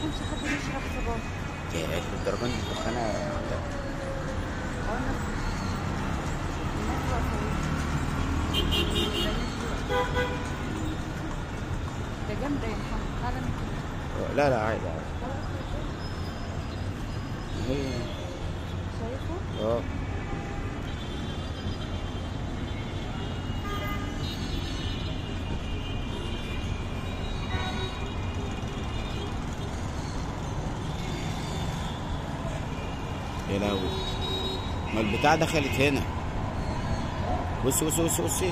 كانش حد بيشرب سيجاره. ياه للدرجة دي الدخانة لا. اه الناس بقى ده جامده يا محمد، تعالى ناكل. لا لا عادي عادي. هي شايفه؟ اه يا لهوي، ما البتاع دخلت هنا. بصي بصي بصي بصي.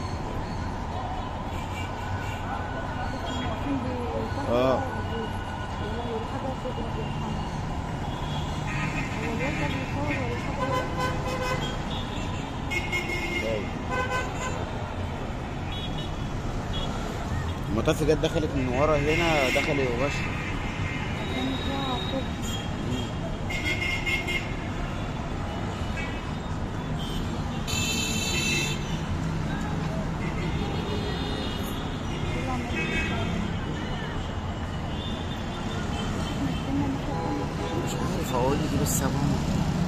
اه باين. المطافي جت دخلت من ورا هنا، دخل يباشر. مش عارف اقول لك بس يا ماما.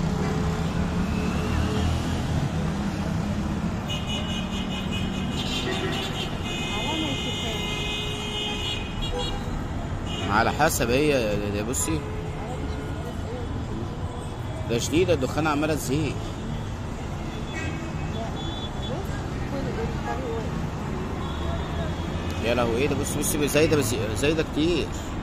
على حسب هي بصي، ده شديدة الدخان عمالة تزيد. يا لهوي ايه ده، بصي بصي زايدة، بس زايدة كتير.